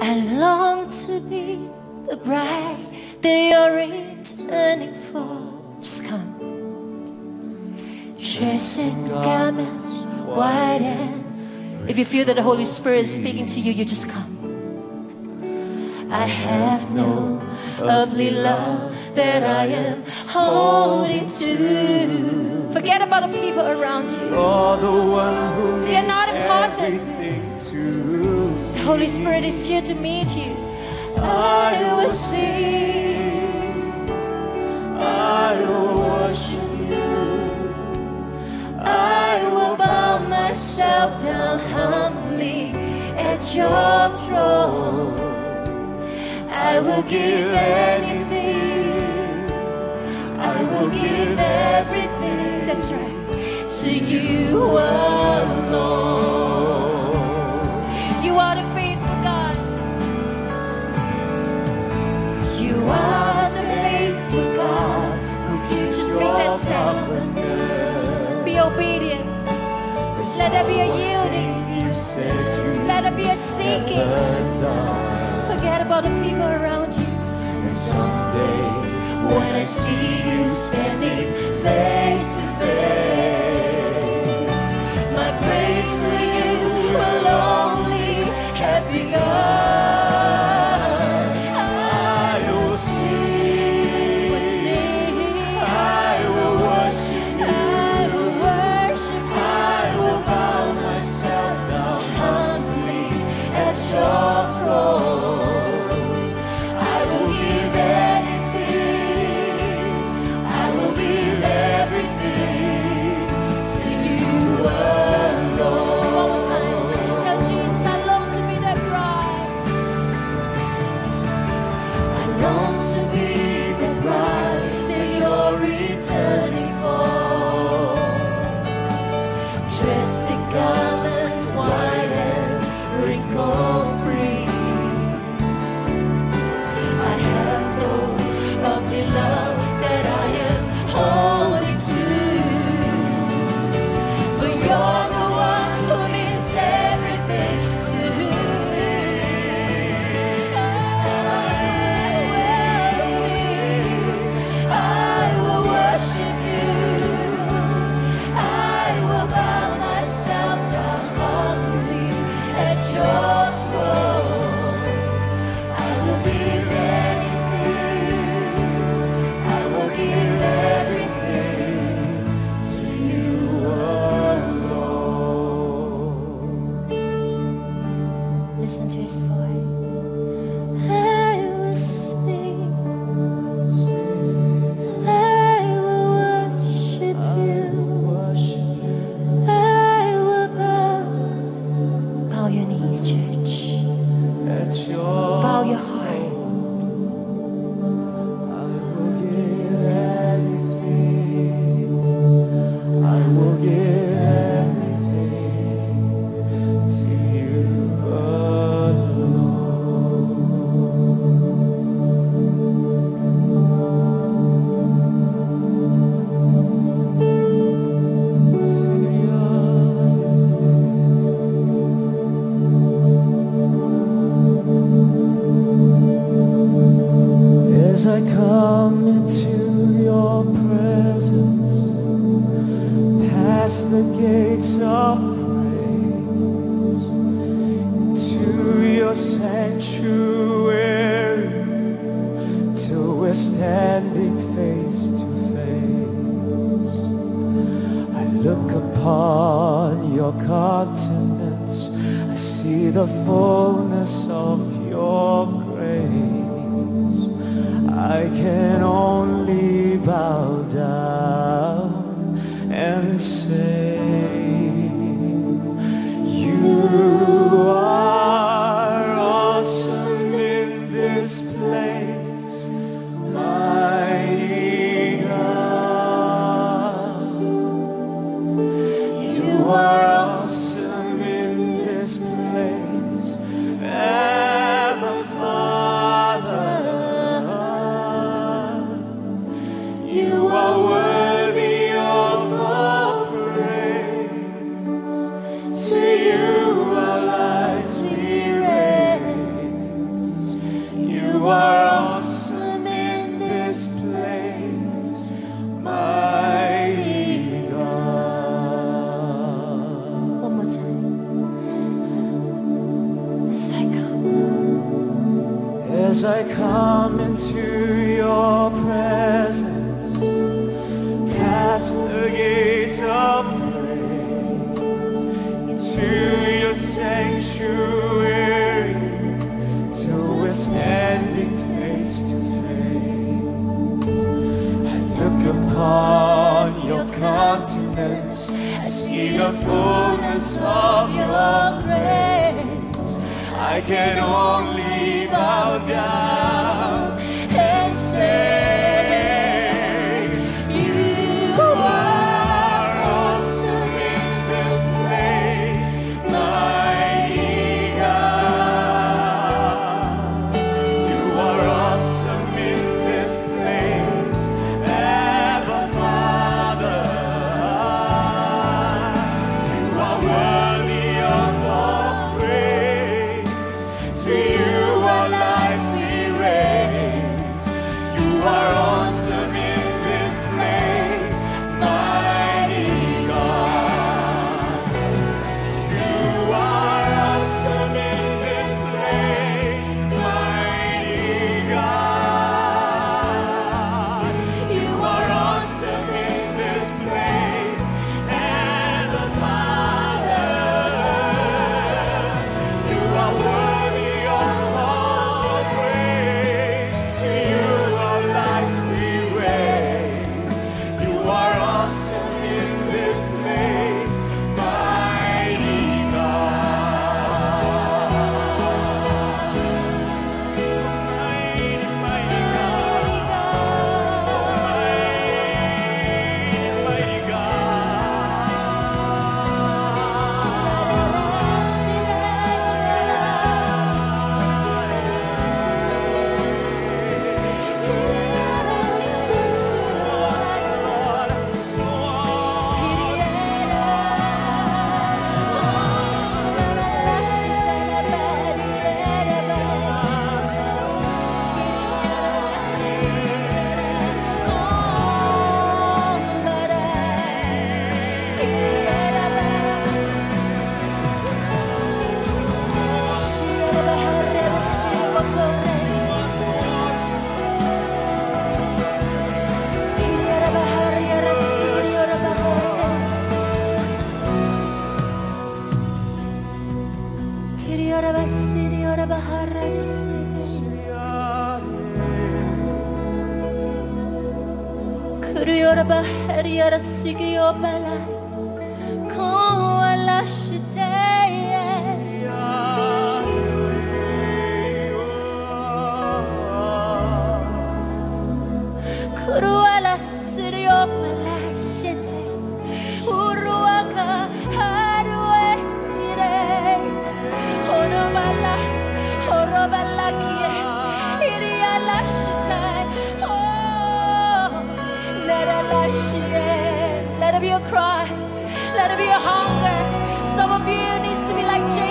I long to be the bride that you're returning for. Just come. Dressed in garments white, and if you feel that the Holy Spirit is speaking to you, you just come. I have no earthly love that I am holding to. Forget about the people around you. They're not important. The Holy Spirit is here to meet you. I will sing, I will worship you, I will bow myself down humbly at your throne. I will give anything, I will give everything, that's right, to you alone. You are the faithful God. You are the faithful God who gives just make that stand. Be obedient. Let there be a yielding. Let there be a seeking. Forget about the people around you. And someday when I see you standing face to face, my praise to you will only have begun. I will sing, I will worship you, I will bow myself down humbly at your throne. As I come into your presence, past the gates of praise, into your sanctuary, till we're standing face to face. I look upon your countenance, I see the fullness of your grace. I can only bow down and say, you are awesome in this place, mighty God. You are awesome in this place, Abba Father. You are worthy. as I come into your presence, past the gates of praise, into your sanctuary, till we're standing face to face. I look upon your countenance, I see the fullness of your grace. I can only bow down and say, you are awesome in this place, mighty God. You are awesome in this place, Abba Father. You are worthy of all praise. To you our lives we raise. You are awesome in this place, mighty God. You are awesome in this place, mighty God. You are awesome in this place, Abba Father. You are worthy of all praise. To you our lives we raise. You are awesome in this place, mighty God. Mighty, mighty God. Mighty Let it be a cry. Let it be a hunger. Some of you needs to be like Jacob.